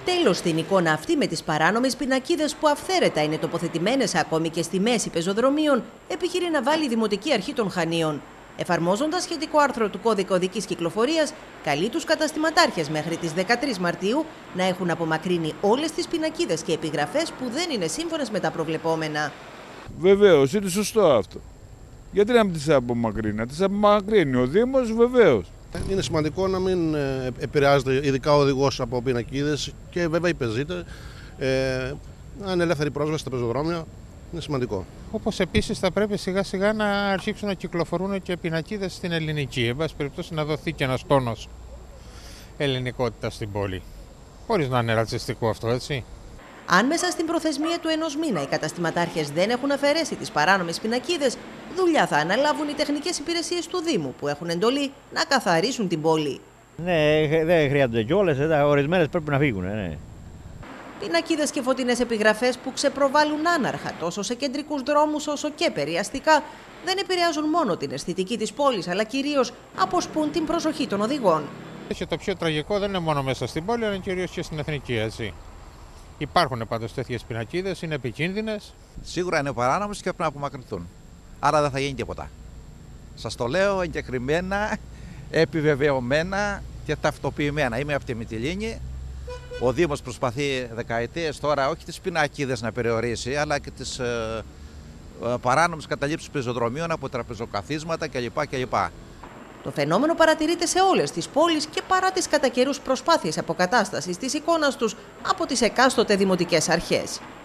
Τέλος στην εικόνα αυτή με τις παράνομες πινακίδες που αυθαίρετα είναι τοποθετημένες ακόμη και στη μέση πεζοδρομίων, επιχειρεί να βάλει η Δημοτική Αρχή των Χανίων. Εφαρμόζοντας σχετικό άρθρο του Κώδικα Οδικής Κυκλοφορίας, καλεί τους καταστηματάρχες μέχρι τις 13 Μαρτίου να έχουν απομακρύνει όλες τις πινακίδες και επιγραφές που δεν είναι σύμφωνες με τα προβλεπόμενα. Βεβαίως, είναι σωστό αυτό. Γιατί να μην τις απομακρύνει, να τις απομακρύνει ο Δήμος, βεβαίως. Είναι σημαντικό να μην επηρεάζεται ειδικά ο οδηγός από πινακίδες και βέβαια οι πεζίτες. Να είναι ελεύθερη πρόσβαση στα πεζοδρόμια, είναι σημαντικό. Όπως επίσης θα πρέπει σιγά σιγά να αρχίσουν να κυκλοφορούν και πινακίδες στην ελληνική. Εν πάση περιπτώσει να δοθεί και ένας τόνος ελληνικότητα στην πόλη. Χωρίς να είναι ρατσιστικό αυτό, έτσι. Αν μέσα στην προθεσμία του ενός μήνα οι καταστηματάρχες δεν έχουν αφαιρέσει τις παράνομες πινακίδες, δουλειά θα αναλάβουν οι τεχνικές υπηρεσίες του Δήμου που έχουν εντολή να καθαρίσουν την πόλη. Ναι, δεν χρειάζονται κιόλας, ορισμένες πρέπει να φύγουν. Ναι. Πινακίδες και φωτεινές επιγραφές που ξεπροβάλλουν άναρχα τόσο σε κεντρικούς δρόμους όσο και περιαστικά δεν επηρεάζουν μόνο την αισθητική της πόλης, αλλά κυρίως αποσπούν την προσοχή των οδηγών. Και το πιο τραγικό δεν είναι μόνο μέσα στην πόλη, αλλά κυρίως και στην εθνική, έτσι. Υπάρχουν πάντως τέτοιες πινακίδες, είναι επικίνδυνες. Σίγουρα είναι παράνομες και πρέπει να απομακρυνθούν. Άρα δεν θα γίνει τίποτα. Σας το λέω εγκεκριμένα, επιβεβαιωμένα και ταυτοποιημένα. Είμαι από τη Μυτιλήνη. Ο Δήμος προσπαθεί δεκαετίες τώρα όχι τις πινακίδες να περιορίσει, αλλά και τις παράνομες καταλήψεις πεζοδρομίων από τραπεζοκαθίσματα κλπ. Το φαινόμενο παρατηρείται σε όλες τις πόλεις και παρά τις κατά καιρούς προσπάθειες αποκατάστασης της εικόνας τους από τις εκάστοτε δημοτικές αρχές.